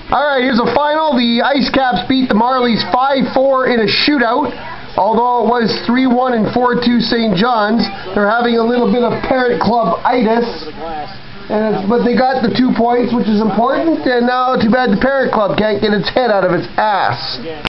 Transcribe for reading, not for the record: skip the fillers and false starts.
Alright, here's a final. The Ice Caps beat the Marlies 5-4 in a shootout. Although it was 3-1 and 4-2 St. John's, they're having a little bit of Parrot Club-itis. But they got the 2 points, which is important, and now too bad the Parrot Club can't get its head out of its ass.